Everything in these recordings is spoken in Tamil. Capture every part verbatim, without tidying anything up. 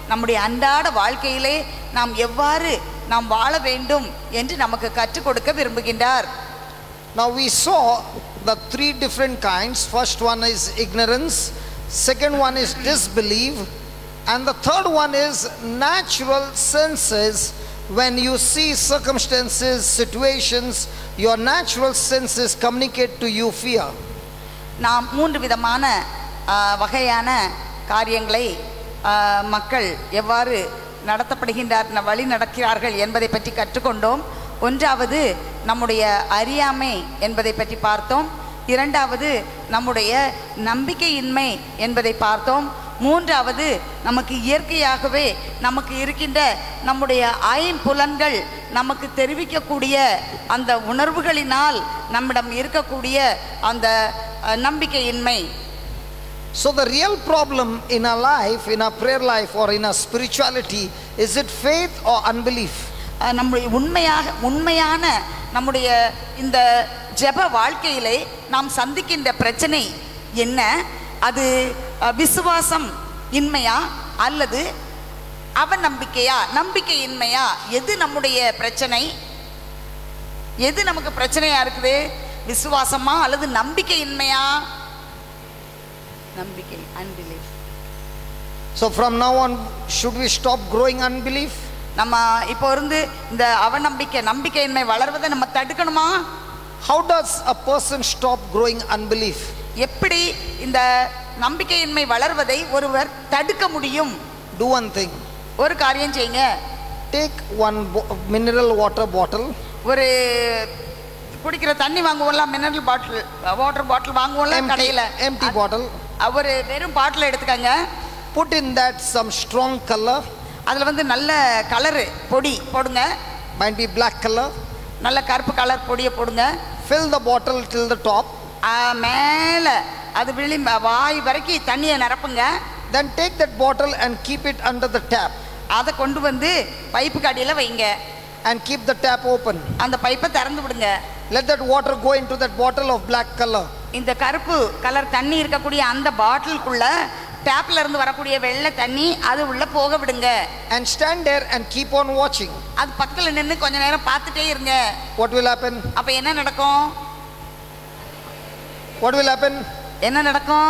நம்முடைய அன்றாட வாழ்க்கையிலே நாம் எவ்வாறு நாம் வாழ வேண்டும் என்று நமக்கு கற்றுக் கொடுக்க விரும்புகின்றார். Now we saw the three different kinds. First one is ignorance, second one is disbelief, and the third one is natural senses. When you see circumstances, situations, your natural senses communicate to you fear. நாம் மூன்று விதமான வகையான காரியங்களை மக்கள் எவ்வாறு நடத்தப்படுகின்றார் வழி நடக்கிறார்கள் என்பதை பற்றி கற்றுக்கொண்டோம். ஒன்றாவது நம்முடைய அறியாமை என்பதை பற்றி பார்த்தோம். இரண்டாவது நம்முடைய நம்பிக்கையின்மை என்பதை பார்த்தோம். மூன்றாவது நமக்கு இயற்கையாகவே நமக்கு இருக்கின்ற நம்முடைய ஐம்புலன்கள் நமக்கு தெரிவிக்கக்கூடிய அந்த உணர்வுகளினால் நம்மிடம் இருக்கக்கூடிய அந்த நம்பிக்கையின்மை. So the real problem in our life, in our prayer life or in our spirituality, is it faith or unbelief? நம்முடைய உண்மையாக உண்மையான நம்முடைய இந்த ஜெப வாழ்க்கையிலே நாம் சந்திக்கின்ற பிரச்சனை என்ன? அது விசுவாசம் இன்மையா அல்லது அவநம்பிக்கையா, நம்பிக்கையின்மையா? எது நம்முடைய பிரச்சனை? எது நமக்கு பிரச்சனையா இருக்குது? விசுவாசமா அல்லது நம்பிக்கையின்மையா? நம்பிக்கை, unbelief. So from now on, should we stop growing unbelief? நம்ம இப்போ இருந்து இந்த அவநம்பிக்கை நம்பிக்கையின்மை வளர்வதை நம்ம தடுக்கணுமா? How does a person stop growing unbelief? எப்படி இந்த நம்பிக்கையின்மை வளர்வதை ஒருவர் தடுக்க முடியும்? Do one thing. ஒரு காரியம் செய்யுங்க. Take one mineral water bottle. ஒரு குடிக்கிற தண்ணி வாங்குவோம்ல, மினரல் பாட்டில், வாட்டர் பாட்டில் வாங்குவோம்ல கடையில், empty bottle. ஒரு வெறும் பாட்டில் எடுத்துக்கங்க. Put in that some strong color. அதில் வந்து நல்ல கலரு பொடி போடுங்க. Might be black color. நல்ல கருப்பு கலர் பொடியை போடுங்க. Fill the bottle till the top. மேலே அது விழி வாய் வரைக்கும் தண்ணியை நிரப்புங்க. Then take that bottle and keep it under the tap. அதை கொண்டு வந்து பைப்பு கடியில் வைங்க. And keep the tap open. அந்த பைப்பை திறந்து விடுங்க. Let that water go into that bottle of black color. இந்த கருப்பு கலர் தண்ணி இருக்கக்கூடிய அந்த பாட்டிலுக்குள்ள டேப்ல இருந்து வரக்கூடிய வெள்ளை தண்ணி அது உள்ள போக விடுங்க. And stand there and keep on watching. அது பக்கத்துல நின்னு கொஞ்ச நேரம் பார்த்துட்டே இருங்க. What will happen? அப்ப என்ன நடக்கும்? What will happen? என்ன நடக்கும்?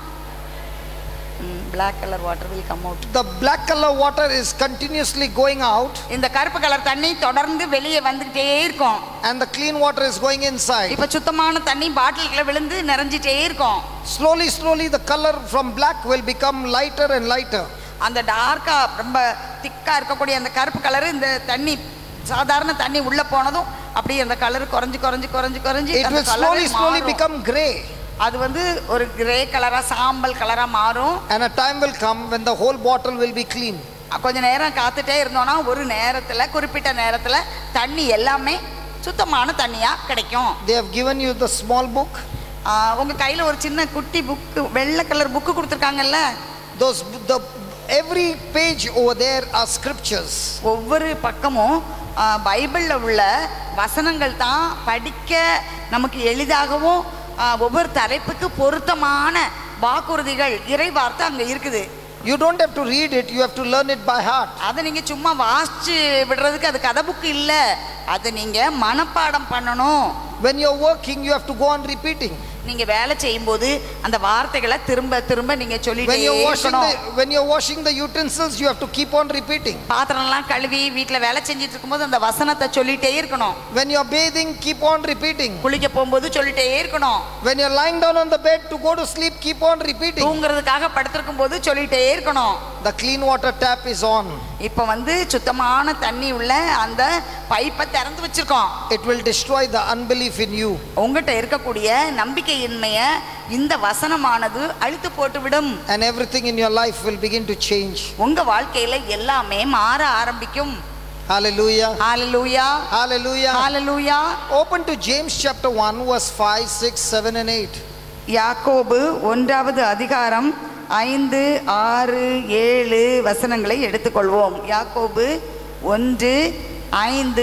black color water will come out. The black color water is continuously going out. இந்த கருப்பு கலர் தண்ணி தொடர்ந்து வெளியே வந்துட்டே இருக்கும். And the clean water is going inside. இப்ப சுத்தமான தண்ணி பாட்டிலுக்குள்ள விழுந்து நிறைஞ்சிட்டே இருக்கும். Slowly slowly the color from black will become lighter and lighter. அந்த டார்க்கா ரொம்ப திக்கா இருக்கக்கூடிய அந்த கருப்பு கலர் இந்த தண்ணி சாதாரண தண்ணி உள்ள போனதும் அப்படியே அந்த கலர் குறைஞ்சு குறைஞ்சு குறைஞ்சு குறைஞ்சு it will slowly slowly become gray. அது வந்து ஒரு கிரே கலரா சாம்பல் கலரா மாறும். And a time will come when the whole bottle will be clean. கொஞ்ச நேரம் காத்துட்டே இருந்தோம்னா ஒரு நேரத்துல குறிப்பிட்ட நேரத்துல தண்ணி எல்லாமே சுத்தமான தண்ணியா கிடைக்கும். They have given you the small book. உங்க கையில ஒரு சின்ன குட்டி புக் வெள்ளை கலர் புக் கொடுத்திருக்காங்கல்ல. Those the every page over there are scriptures. ஒவ்வொரு பக்கமும் பைபிள்ல உள்ள வசனங்கள் தான் படிக்க நமக்கு எளிதாகவும் ஒவ்வொரு தலைப்புக்கு பொருத்தமான வாக்குறுதிகள் இறை வார்த்தை அங்க இருக்குது. You don't have to read it, you have to learn it by heart. அதை நீங்க சும்மா வாசிச்சு விடுறதுக்கு அது கதை புக்கு இல்ல, அதை நீங்க மனப்பாடம் பண்ணணும். When you're working, you have to go on repeating. நீங்க வேலை செய்யும்போது அந்த வார்த்தைகளை திரும்ப திரும்ப நீங்க சொல்லிட்டே இருக்கணும். When you're washing the utensils, you have to keep on repeating. பாத்திரம்லாம் கழுவி வீட்ல வேலை செஞ்சிட்டு இருக்கும்போது அந்த வசனத்தை சொல்லிட்டே இருக்கணும். When you're bathing, keep on repeating. குளிக்க போகும்போது சொல்லிட்டே இருக்கணும். When you're lying down on the bed to go to sleep, keep on repeating. தூங்குறதுக்காக படுத்திருக்கும் போது சொல்லிட்டே இருக்கணும். The clean water tap is on. இப்போ வந்து சுத்தமான தண்ணி உள்ள அந்த பைப்பை திறந்து வச்சிருக்கோம். It will destroy the unbelief in you. உங்ககிட்ட இருக்கக்கூடிய நம்பிக்கையின்மையை இந்த வசனமானது அழித்து போட்டுவிடும். And everything in your life will begin to change. உங்க வாழ்க்கையில எல்லாமே மாற ஆரம்பிக்கும். Hallelujah. Hallelujah. Hallelujah. Hallelujah. Open to James chapter one verse five, six, seven and eight. யாக்கோபு ஒன்றாவது அதிகாரம் ஐந்து ஆறு ஏழு வசனங்களை எடுத்துக்கொள்வோம். யாக்கோபு ஒன்று ஐந்து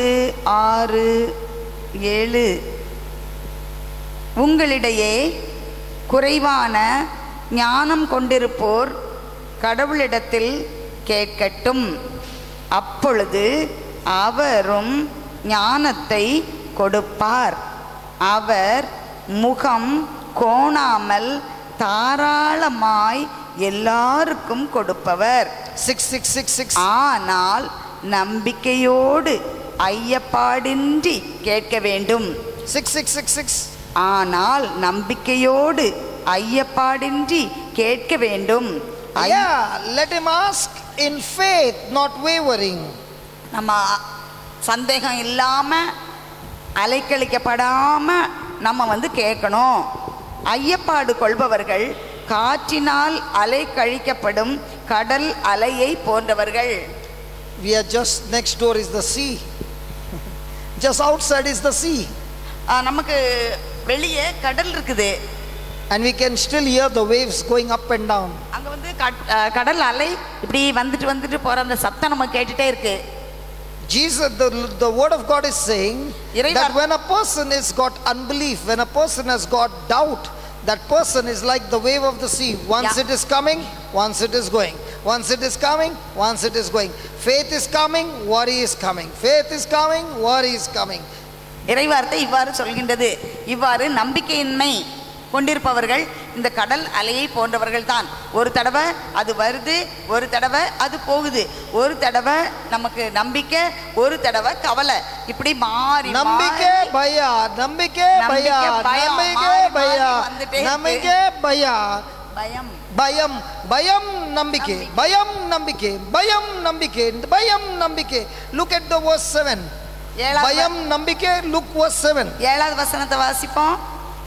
ஆறு ஏழு. உங்களிடையே குறைவான ஞானம் கொண்டிருப்போர் கடவுளிடத்தில் கேட்கட்டும். அப்பொழுது அவரும் ஞானத்தை கொடுப்பார். அவர் முகம் கோணாமல் தாராளமாய் எல்லாருக்கும் கொடுப்பவர். சிக்ஸ் சிக்ஸ் சிக்ஸ் சிக்ஸ் ஆனால் நம்பிக்கையோடு ஐயப்பாடின்றி கேட்க வேண்டும். சிக்ஸ் சிக்ஸ் சிக்ஸ் சிக்ஸ் ஆனால் நம்பிக்கையோடு ஐயப்பாடின்றி கேட்க வேண்டும். Yeah, let him ask in faith, not wavering. நம்ம சந்தேகம் இல்லாம அலைக்கழிக்கப்படாம நம்ம வந்து கேட்கணும். ஐயப்பாடு கொள்பவர்கள் காற்றினால் அலை கழிக்கப்படும் கடல் அலையை போன்றவர்கள். We are just next door is the sea. Just outside is the sea. நமக்கு வெளியே கடல் இருக்குது. And we can still hear the waves going up and down. அங்க வந்து கடல் அலை இப்படி வந்துட்டு வந்துட்டு போற அந்த சத்தம் நம்ம கேட்டுட்டே இருக்கு. Jesus, the, the word of God is saying that when a person has got unbelief, when a person has got doubt, that person is like the wave of the sea. Once yeah. it is coming, once it is going. Once it is coming, once it is going. Faith is coming, worry is coming. Faith is coming, worry is coming. இறைவார்த்தை இவ்வாறு சொல்கின்றது. இவ்வாறு நம்பிக்கையின்மை கொண்டிருப்பவர்கள் இந்த கடல் அலையை போன்றவர்கள் தான். ஒரு தடவை அது வருது, ஒரு தடவை அது போகுது, ஒரு தடவை நமக்கு நம்பிக்கை, ஒரு தடவை கவலை, இப்படி மாறி நம்பிக்கை பயா நம்பிக்கை பயா நம்பிக்கை பயா நம்பிக்கை பயா பயம் பயம் பயம் நம்பிக்கை பயம் நம்பிக்கை பயம் நம்பிக்கை பயம் நம்பிக்கை. Look at the verse seven. பயம் நம்பிக்கை. Look verse seven. ஏழாவது வசனத்தை வாசிப்போம்.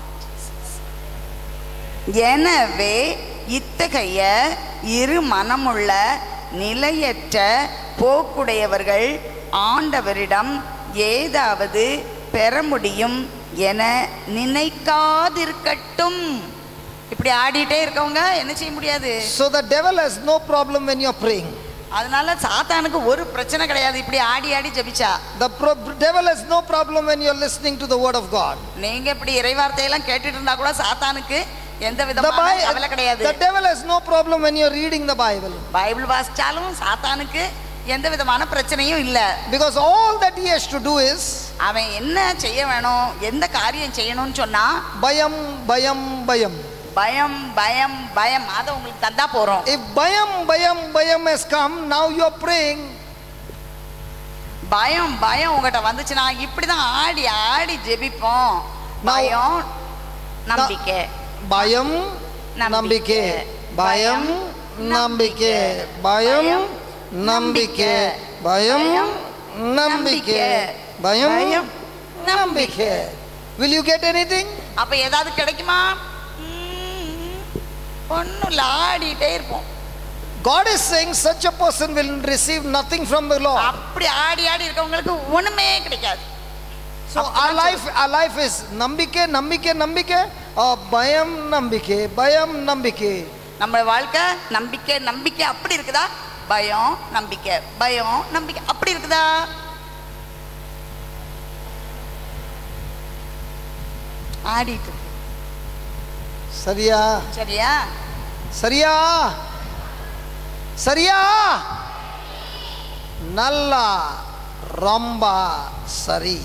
எனவே இத்தகைய இரு மனமுள்ள நிலையற்ற போக்குடையவர்கள் ஆண்டவரிடம் ஏதாவது பெற முடியும் என நினைக்காதிருக்கட்டும். இப்படி ஆடிட்டே இருக்கவங்க என்ன செய்ய முடியாது. So the devil has no problem when you are praying. அதனால சாத்தானுக்கு ஒரு பிரச்சனை கிடையாது இப்படி ஆடி ஆடி ஜெபிச்சா. The devil has no problem when you are listening to the word of God. நீங்க இப்படி இறைவார்த்தை எல்லாம் கேட்டுட்டு இருந்தா கூட சாத்தானுக்கு எந்த விதமான கவலை கிடையாது. The devil has no problem when you are reading the Bible. Bible வாசிச்சாலும் சாத்தானுக்கு எந்த விதமான பிரச்சனையும் இல்ல. Because all that he has to do is அவன் என்ன செய்ய வேணும், எந்த காரியம் செய்யணும்னு சொன்னா பயம் பயம் பயம் பயம் பயம் பயம் அத உங்களுக்கு தந்தா போறோம். If bayam bayam bayam has come, now you are praying. பயம் பயம் உங்ககிட்ட வந்துச்சுனா இப்படிதான் ஆடி ஆடி ஜெபிப்போம். பயம் நம்பிக்கை பயம் நம்பிக்கை பயம் நம்பிக்கை பயம் நம்பிக்கை பயம் நம்பிக்கை பயம் நம்பிக்கை. Will you get anything? அப்ப ஏதாவது கிடைக்குமா? ஒண்ணுல ஆடிட்டே இருப்போம். God is saying such a person will receive nothing from the Lord. அப்படி ஆடி ஆடி இருக்கவங்களுக்கு ஒண்ணுமே கிடைக்காது. So our life our life is நம்பிக்கை நம்பிக்கை நம்பிக்கை or பயம் நம்பிக்கை பயம் நம்பிக்கை. நம்ம வாழ்க்கை நம்பிக்கை நம்பிக்கை அப்படி இருக்குதா, பயம் நம்பிக்கை பயம் நம்பிக்கை அப்படி இருக்குதா? ஆடிட்டு சரியா சரியா சரியா சரியா நல்லா ரொம்ப சரி.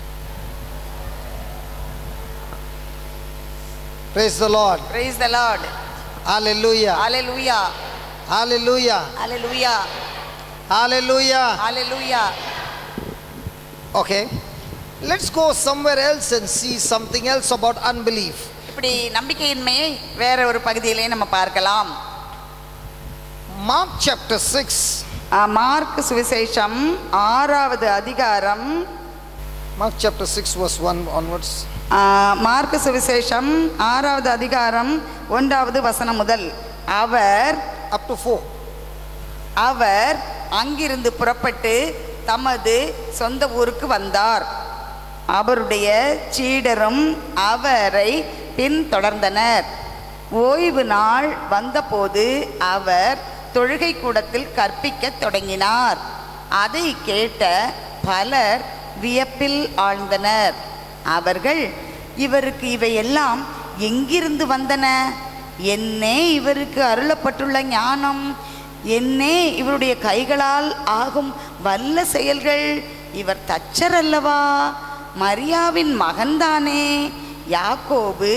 Praise the Lord. Praise the Lord. Hallelujah. Hallelujah. Hallelujah. Hallelujah. Hallelujah. Hallelujah. Okay. Let's go somewhere else and see something else about unbelief. இப்படி நம்பிக்கையின்மையை வேற ஒரு பகுதியிலே நம்ம பார்க்கலாம். Mark chapter six. மார்க் சுவிசேஷம் ஆறாவது அதிகாரம். Mark chapter six verse one onwards. Mark சுவிசேஷம் ஆறாவது அதிகாரம் ஒன்றாவது வசனம் முதல். அவர் up to four. அவர் அங்கிருந்து புறப்பட்டு தமது சொந்த ஊருக்கு வந்தார். அவருடைய சீடரும் அவரை பின்தொடர்ந்தனர். ஓய்வு நாள் வந்தபோது அவர் தொழுகை கூடத்தில் கற்பிக்க தொடங்கினார். அதை கேட்ட பலர் வியப்பில் ஆழ்ந்தனர். அவர்கள், இவருக்கு இவையெல்லாம் எங்கிருந்து வந்தன? என்னே இவருக்கு அருளப்பட்டுள்ள ஞானம்! என்னே இவருடைய கைகளால் ஆகும் வல்ல செயல்கள், இவர் தச்சர் அல்லவா, மரியாவின் மகன்தானே, யாக்கோபு,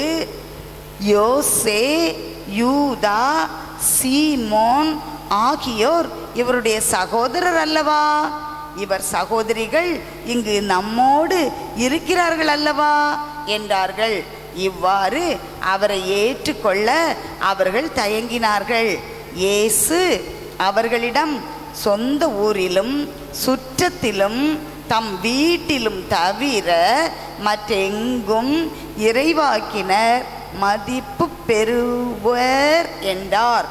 யோசே, யூதா, சீமோன் ஆகியோர் இவருடைய சகோதரர் அல்லவா, இவர் சகோதரிகள் இங்கு நம்மோடு இருக்கிறார்கள் அல்லவா என்றார்கள். இவ்வாறு அவரை ஏற்றுக்கொள்ள அவர்கள் தயங்கினார்கள். இயேசு அவர்களிடம், சொந்த ஊரிலும் சுற்றத்திலும் தம் வீட்டிலும் தவிர மற்றெங்கும் இறைவாக்கினர் மதிப்பு பெறுவர் என்றார்.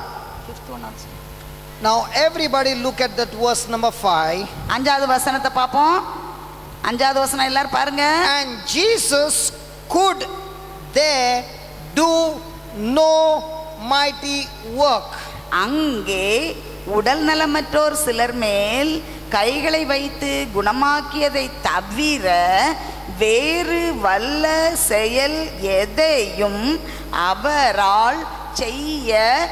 Now everybody look at that verse number five. அஞ்சாவது வசனத்தை பார்ப்போம். அஞ்சாவது வசனம் எல்லாரும் பாருங்க. And Jesus could there do no mighty work. அங்கே உடல் நலமற்றோர் சிலர் மேல் கைகளை வைத்து குணமாக்கியதை தவிர வேறு வல்ல செயல் எதையும் அவரால் செய்ய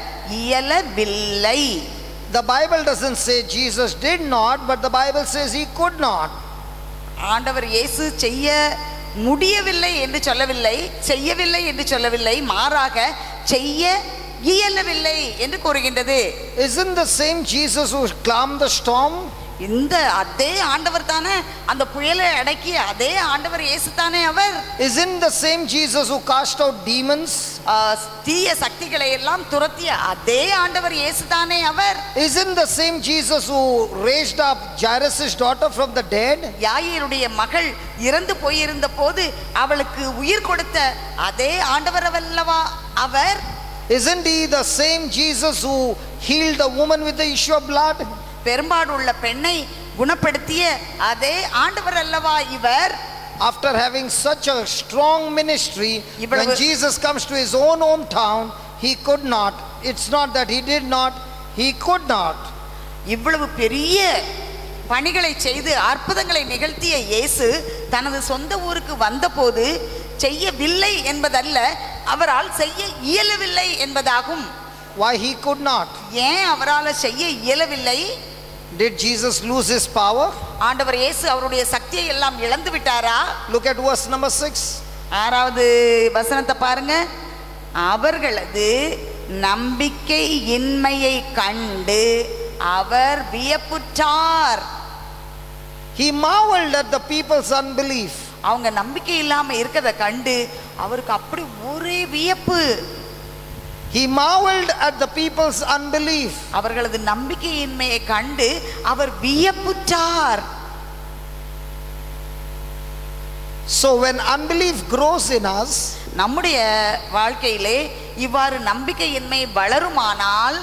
இயலவில்லை. The Bible doesn't say Jesus did not, but the Bible says he could not. ஆண்டவர் இயேசு செய்ய முடியவில்லை என்று சொல்லவில்லை, செய்யவில்லை என்று சொல்லவில்லை, மாறாக செய்ய இயலவில்லை என்று கூறுகின்றது. Isn't the same Jesus who calmed the storm? இந்த அதே ஆண்டவர் தானே அந்த புயலை அடக்கிய அதே ஆண்டவர் இயேசு தானே அவர். Isn't the same Jesus who cast out demons? தீய சக்திகளை எல்லாம் துரத்திய அதே ஆண்டவர் இயேசு தானே அவர். Isn't the same Jesus who raised up Jairus' daughter from the dead? யாயிருடைய மகள் இறந்து போயிருந்த போது அவளுக்கு உயிர் கொடுத்த அதே ஆண்டவர் அல்லவா அவர். Isn't he the same Jesus who healed the woman with the issue of blood? பெரும்பாடு உள்ள பெண்ணை குணப்படுத்திய அதே ஆண்டவர் அல்லவா இவர். After having such a strong ministry, when Jesus comes to his own hometown, he could not. It's not that he did not, he could not. இவ்வளவு பெரிய பணிகளை செய்து அற்புதங்களை நிகழ்த்திய இயேசு தனது சொந்த ஊருக்கு வந்தபோது செய்யவில்லை என்பதல்ல, அவரால் செய்ய இயலவில்லை என்பதாகும். Why he could not? ஏன் அவரால் செய்ய இயலவில்லை? Did Jesus lose his power? ஆண்டவர் இயேசு அவருடைய சக்தியை எல்லாம் இழந்து விட்டாரா? Look at verse number six. ஆறாவது வசனத்தை பாருங்க. அவர்களது நம்பிக்கை இன்மையை கண்டு அவர் வியப்புற்றார். He marveled at the people's unbelief. அவங்க நம்பிக்கை இல்லாம இருக்கதை கண்டு அவருக்கு அப்படி ஒரே வியப்பு. He marveled at the people's unbelief. அவர்களது நம்பிக்கையின்மையை கண்டு அவர் வியப்புற்றார். So when unbelief grows in us, நம்முடைய வாழ்க்கையிலே இவ்வாறு நம்பிக்கையின்மை வளருமானால்,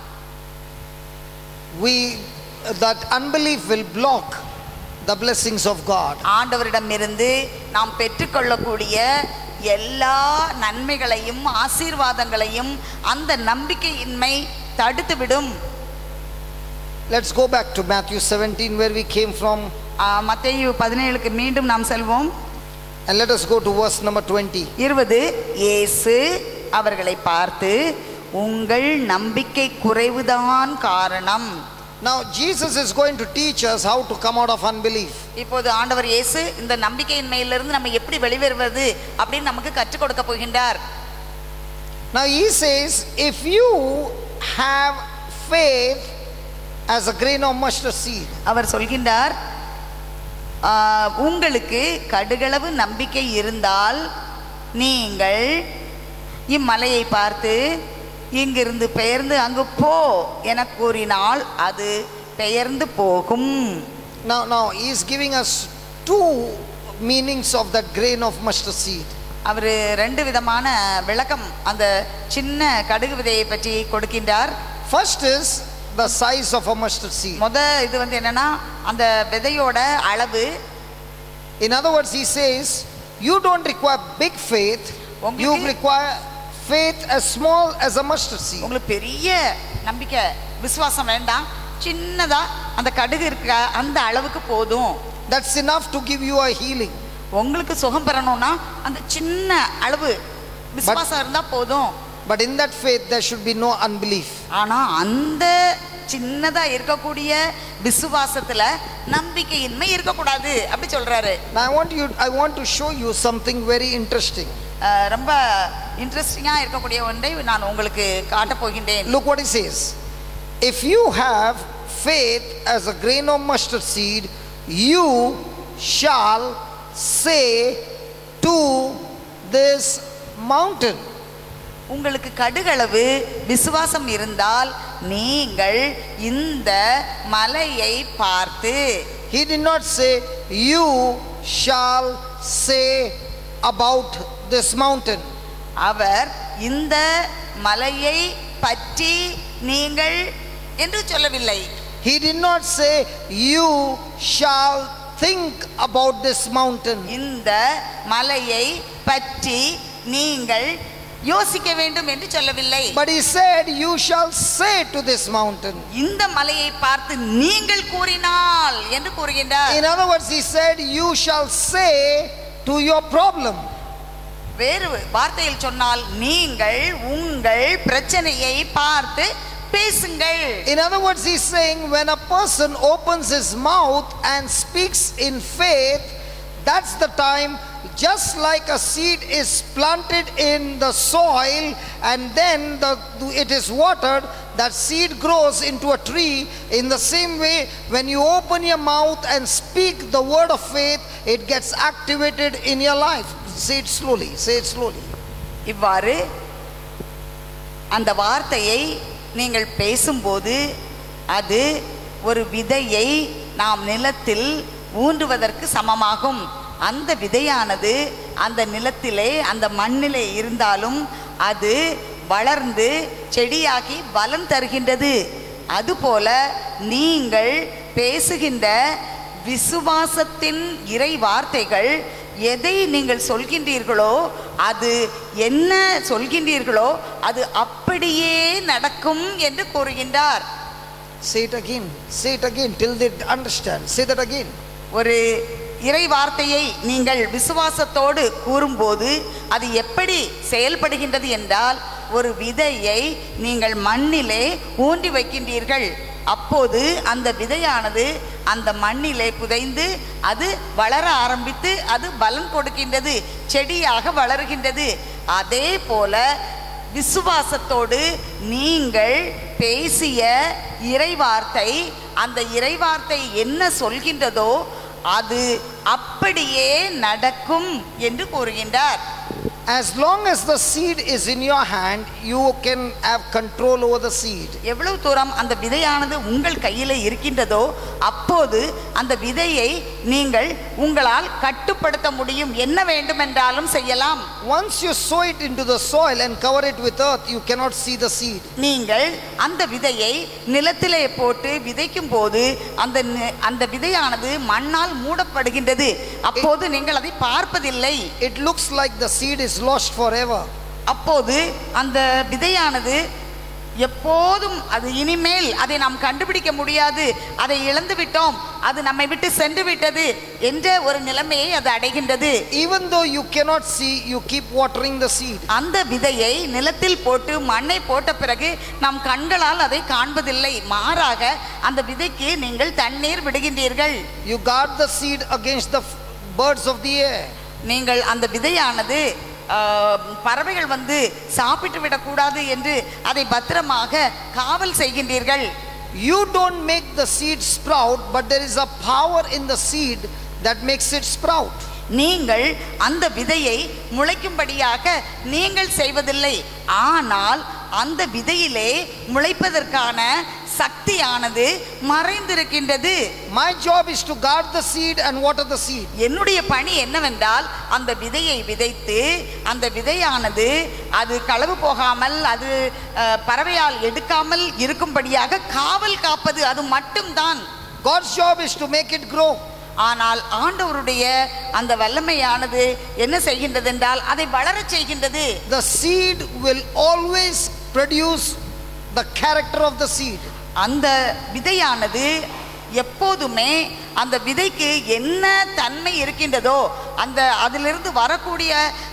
we that unbelief will block the blessings of God. ஆண்டவரிடமிருந்து நாம் பெற்றுக்கொள்ளக்கூடிய எல்லா நன்மைகளையும் ஆசீர்வாதங்களையும் அந்த நம்பிக்கையின்மை தடுத்துவிடும். Let's go back to Matthew seventeen where we came from. மத்தேயு பதினேழுக்கு மீண்டும் நாம் செல்வோம். And let us go to verse number twenty. இருபது. இயேசு அவர்களை பார்த்து, உங்கள் நம்பிக்கை குறைவுதான் காரணம். Now Jesus is going to teach us how to come out of unbelief. இப்போது ஆண்டவர் இயேசு இந்த நம்பிக்கையின்மையிலிருந்து நம்ம எப்படி வெளிவருவது அப்படின்னு நமக்கு கற்றுக் கொடுக்க போகின்றார். Now he says, if you have faith as a grain of mustard seed. அவர் சொல்கின்றார், உங்களுக்கு கடுகளவு நம்பிக்கை இருந்தால் நீங்கள் இம்மலையை பார்த்து இங்கிருந்து பெயர்ந்து அங்கு போ என கூறினால் அது பெயர்ந்து போகும். Now now he is giving us two meanings of that grain of mustard seed. அவர் ரெண்டு விதமான விளக்கம் அந்த சின்ன கடுகு விதையை பற்றி கொடுக்கின்றார். First is the size of a mustard seed. முத இது வந்து என்னன்னா அந்த விதையோட அளவு. In other words, he says you don't require big faith, you require faith as small as a mustard seed. உங்களுக்கு பெரிய நம்பிக்கை விசுவாசம் வேண்டாம், சின்னதா அந்த கடுகு இருக்க அந்த அளவுக்கு போதும். That's enough to give you a healing. உங்களுக்கு சுகம் பெறணும்னா அந்த சின்ன அளவு விசுவாசம் இருந்தா போதும். But in that faith there should be no unbelief. ஆனா அந்த சின்னதா இருக்கக்கூடிய விசுவாசத்துல நம்பிக்கையின்மை இருக்கக்கூடாது அப்படி சொல்றாரு. Now I want you I want to show you something very interesting. ரொம்ப இன்ட்ரெஸ்டிங்கா இருக்கக்கூடிய ஒன்றை நான் உங்களுக்கு காட்ட போகின்றேன். Look what he says. If you have faith as a grain of mustard seed, you shall say to this mountain. உங்களுக்கு கடுகளவு விசுவாசம் இருந்தால் நீங்கள் இந்த மலையை பார்த்து. He did not say you shall say about this mountain. அவர் இந்த மலையை பற்றி நீங்கள் என்று சொல்லவில்லை. He did not say you shall think about this mountain. இந்த மலையை பற்றி நீங்கள் யோசிக்க வேண்டும் என்று சொல்லவில்லை. But he said you shall say to this mountain. இந்த மலையை பார்த்து நீங்கள் கூறினால் என்று கூறுகின்றார். In other words, he said you shall say to your problem. வேறு வார்த்தையில் சொன்னால் நீங்கள் உங்கள் பிரச்சனையை பார்த்து பேசுங்கள். In other words, he's saying when a person opens his mouth and speaks in faith, that's the time, just like a seed is planted in the soil and then the, it is watered, that seed grows into a tree. In the same way, when you open your mouth and speak the word of faith, it gets activated in your life. Say it slowly, say it slowly. இவ்வாறு அந்த வார்த்தையை நீங்கள் பேசும்போது அது ஒரு விதையை நாம் நிலத்தில் ஊன்றுவதற்கு சமமாகும். அந்த விதையானது அந்த நிலத்திலே அந்த மண்ணிலே இருந்தாலும் அது வளர்ந்து செடியாகி பலன் தருகின்றது. அதுபோல நீங்கள் பேசுகின்ற விசுவாசத்தின் இறை வார்த்தைகள் எதை நீங்கள் சொல்கின்றீர்களோ அது என்ன சொல்கின்றீர்களோ அது அப்படியே நடக்கும் என்று கூறுகின்றார். Say it again, say it again till they understand. Say that again. ஒரு இறை வார்த்தையை நீங்கள் விசுவாசத்தோடு கூறும்போது அது எப்படி செயல்படுகின்றது என்றால், ஒரு விதையை நீங்கள் மண்ணிலே ஊன்றி வைக்கின்றீர்கள். அப்போது அந்த விதையானது அந்த மண்ணிலே புதைந்து அது வளர ஆரம்பித்து அது பலன் கொடுக்கின்றது, செடியாக வளர்கின்றது. அதே போல விசுவாசத்தோடு நீங்கள் பேசிய இறைவார்த்தை, அந்த இறைவார்த்தை என்ன சொல்கின்றதோ அது அப்படியே நடக்கும் என்று கூறுகின்றார். As long as the seed is in your hand, you can have control over the seed. எவ்வளவு தூரம் அந்த விதையானது உங்கள் கையிலே இருக்கின்றதோ அப்போது அந்த விதையை நீங்கள் உங்களால் கட்டுப்படுத்த முடியும். என்ன வேண்டுமென்றாலும் செய்யலாம். Once you sow it into the soil and cover it with earth, you cannot see the seed. நீங்கள் அந்த விதையை நிலத்திலே போட்டு விதைக்கும் போது அந்த அந்த விதையானது மண்ணால் மூடப்படுகின்றது. அப்போது நீங்கள் அதை பார்ப்பதில்லை. It looks like the seed is lost forever. அப்போது அந்த விதையானது எப்போதும் அது இனிமேல் அதை நாம் கண்டுபிடிக்க முடியாது, அதை இழந்து விட்டோம், அது நம்மை விட்டு சென்று விட்டது என்ற ஒரு நிலைமையை அது அடைகின்றது. Even though you cannot see, you keep watering the seed. அந்த விதையை நிலத்தில் போட்டு மண்ணை போட்ட பிறகு நாம் கண்களால் அதை காண்பதில்லை, மாறாக அந்த விதைக்கு நீங்கள் தண்ணீர் விடுகின்றீர்கள். You guard the seed against the birds of the air. நீங்கள் அந்த விதையானது பறவைகள் வந்து சாப்பிட்டு விடக்கூடாது என்று அதை பத்திரமாக காவல் செய்கின்றீர்கள். You don't make the seed sprout, but there is a power in the seed that makes it sprout. நீங்கள் அந்த விதையை முளைக்கும்படியாக நீங்கள் செய்வதில்லை, ஆனால் அந்த விதையிலே முளைப்பதற்கான சக்தியானது மறைந்திருக்கின்றது. My job is to guard the seed and water the seed. என்னுடைய பணி என்னவென்றால் அந்த விதையை விதைத்து அந்த விதையானது அது களவு போகாமல் அது பறவையால் எடுக்காமல் இருக்கும்படியாக காவல் காப்பது, அது மட்டும்தான். God's job is to make it grow. ஆனால் ஆண்டவருடைய அந்த வல்லமையானது என்ன செய்கின்றது என்றால் அதை வளரச் செய்கின்றது. The seed will always produce the character of the seed. அந்த விதையானது எப்போதுமே அந்த விதைக்கு என்ன தன்மை இருக்கின்றதோ அந்த அதிலிருந்து வரக்கூடிய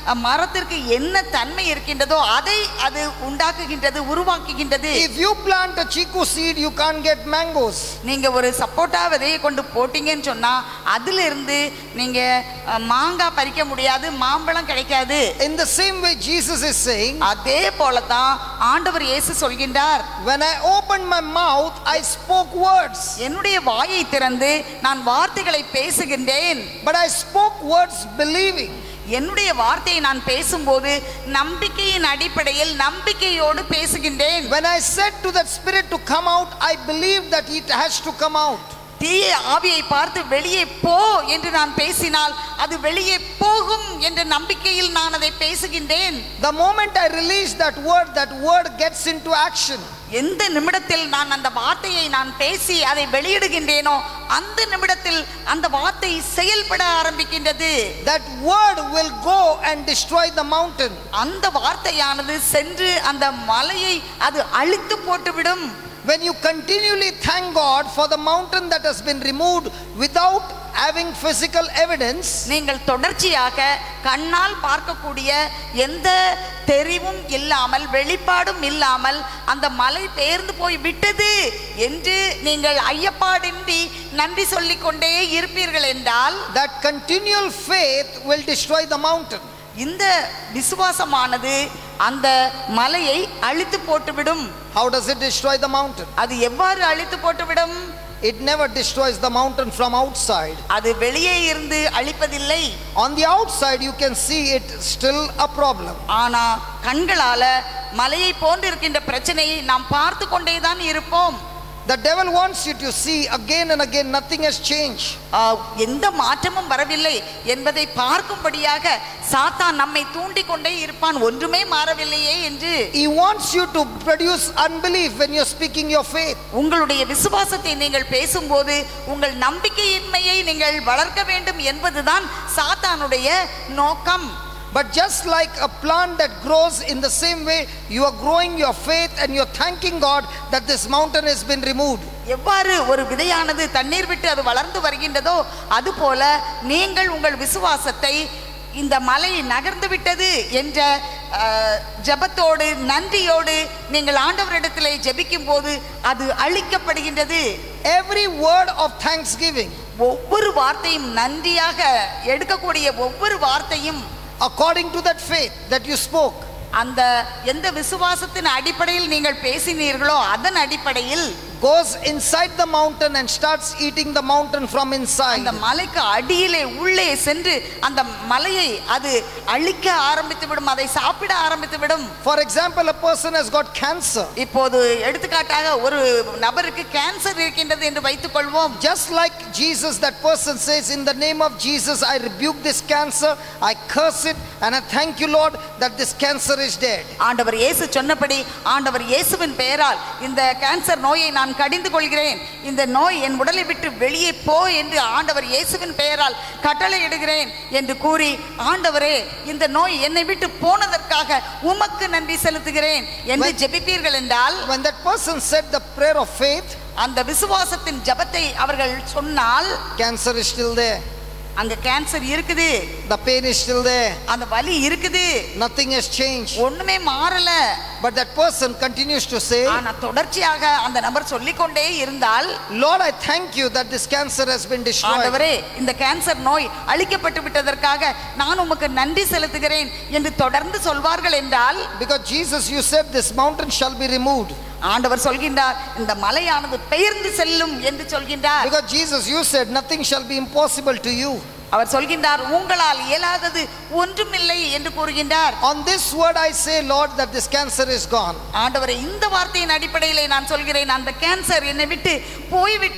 மரத்திற்கு என்ன தன்மை இருக்கின்றதோ அதை அது உண்டாக்குகின்றது, உருவாக்குகின்றது. If you plant a chiku seed, you can't get mangoes. நீங்க ஒரு சப்போட்டா விதையை கொண்டு போட்டீங்கன்னு சொன்னா அதுல இருந்து நீங்க மாங்காய் பறிக்க முடியாது, மாம்பழம் கிடைக்காது. In the same way Jesus is saying, அதே போல தான் ஆண்டவர் இயேசு சொல்கின்றார், when I opened my mouth I spoke words. என்னுடைய வாயை திறந்து நான் வார்த்தைகளை பேசுகின்றேன். But I spoke words believing. என்னுடைய வார்த்தையை நான் பேசும்போது நம்பிக்கையின் அடிப்படையில் நம்பிக்கையோடு பேசுகின்றேன். When I said to that spirit to come out, I believe that it has to come out. தீய ஆவியை பார்த்து வெளியே போ என்று நான் பேசினால் அது வெளியே போகும் என்ற நம்பிக்கையில் நான் அதை பேசுகின்றேன். The moment I release that word, that word gets into action. எந்த நிமிடத்தில் நான் அந்த வார்த்தையை நான் பேசி அதை வெளியிடுகின்றேனோ அந்த நிமிடத்தில் அந்த வார்த்தை செயல்பட ஆரம்பிக்கின்றது. That word will go and destroy the mountain. அந்த வார்த்தையானது சென்று அந்த மலையை அது அழித்து போட்டுவிடும். When you continually thank God for the mountain that has been removed without having physical evidence, நீங்கள் தொடர்ச்சியாக கண்ணால் பார்க்கக்கூடிய எந்த தெரிவும் இல்லாமல் வெளிப்பாடும் இல்லாமல் அந்த மலை பெயர்ந்து போய் விட்டது என்று நீங்கள் ஐயப்பாடின்றி நன்றி சொல்லிக் கொண்டே இருப்பீர்கள் என்றால், that continual faith will destroy the mountain. இந்த விசுவாசமானது அந்த மலையை அழித்து போட்டுவிடும். How does it destroy the mountain? அது எவ்வாறு அழித்து போட்டுவிடும்? It never destroys the mountain from outside. அது வெளியே இருந்து அழிப்பதில்லை. On the outside you can see it still a problem. ஆனா கண்களால மலையை போன்றிருக்கின்ற பிரச்சனையை நாம் பார்த்து கொண்டேதான் இருப்போம். The devil wants you to see again and again nothing has changed. எந்த மாற்றமும் வரவில்லை என்பதை பார்க்கும்படியாக சாத்தான் நம்மை தூண்டி கொண்டே இருப்பான், ஒன்றுமே மாறவில்லையே என்று. He wants you to produce unbelief when you're speaking your faith. உங்களுடைய விசுவாசத்தை நீங்கள் பேசும்போது உங்கள் நம்பிக்கையின்மையை நீங்கள் வளர்க்க வேண்டும் என்பதுதான் சாத்தானுடைய நோக்கம். But just like a plant that grows, in the same way you are growing your faith and you're thanking God that this mountain has been removed. எவ்வாறு ஒரு விதையானது தண்ணீர் விட்டு அது வளர்ந்து வருகின்றதோ அதுபோல நீங்கள் உங்கள் விசுவாசத்தை இந்த மலை நகர்ந்து விட்டது என்ற ஜெபத்தோடு நன்றியோடு நீங்கள் ஆண்டவரிடத்திலே ஜெபிக்கும் போது அது அழிக்கப்படுகின்றது. Every word of thanksgiving, ஒவ்வொரு வார்த்தையும் நன்றியாக எடுக்கக்கூடிய ஒவ்வொரு வார்த்தையும் according to that faith that you spoke, அந்த எந்த விசுவாசத்தின் அடிப்படையில் நீங்கள் பேசினீர்களோ அதன் அடிப்படையில் goes inside the mountain and starts eating the mountain from inside. அந்த மலைக்கு அடியிலே உள்ளே சென்று அந்த மலையை அது அழிக்க ஆரம்பித்து விடும், அதை சாப்பிட ஆரம்பித்து விடும். For example, a person has got cancer. இப்போது எடுத்துக்காட்டாக ஒரு நபருக்கு கேன்சர் இருக்கின்றது என்று வைத்துக் கொள்வோம். Just like Jesus, that person says, in the name of Jesus I rebuke this cancer, I curse it, and I thank you Lord that this cancer is dead. ஆண்டவர் இயேசு சொன்னபடி ஆண்டவர் இயேசுவின் பெயரால் இந்த கேன்சர் நோயை நான் கடிந்து கொள்கிறேன், இந்த நோய் என் உடலை விட்டு வெளியே போ என்று ஆண்டவர் இயேசுவின் பெயரால் கட்டளையிடுகிறேன் என்று கூறி, ஆண்டவரே இந்த நோய் என்னை விட்டு போனதற்காக உமக்கு நன்றி செலுத்துகிறேன் என்று ஜெபிப்பீர்கள் என்றால், when that person said the prayer of faith, அந்த விசுவாசத்தின் ஜெபத்தை அவர்கள் சொன்னால், cancer is still there, அங்க கேன்சர் இருக்குது, the pain is still there, அந்த வலி இருக்குது, nothing has changed, ஒண்ணுமே மாறல. but that person continues to say, ஆனா தொடர்ச்சியாக அந்த நபர் சொல்லிக்கொண்டே இருந்தால், Lord I thank you that this cancer has been destroyed. ஆண்டவரே இந்த கேன்சர் நோய் அழிக்கப்பட்டு விட்டதற்காக நான் உமக்கு நன்றி செலுத்துகிறேன் என்று தொடர்ந்து சொல்வார்கள் என்றால், because Jesus you said this mountain shall be removed. ஆண்டவர் சொல்கின்றார் இந்த மலையானது பெயர்ந்து செல்லும் என்று சொல்கின்றார். Because Jesus you said nothing shall be impossible to you. அவர் சொல்கின்றார் உங்களால் இயலாதது ஒன்றுமில்லை என்று கூறுகின்றார். On this word I say Lord that this cancer is gone. ஆண்டவரே இந்த வார்த்தையின் அடிப்படையிலே நான் சொல்கிறேன் அந்த கேன்சர் என்னை விட்டு போய்விட்டது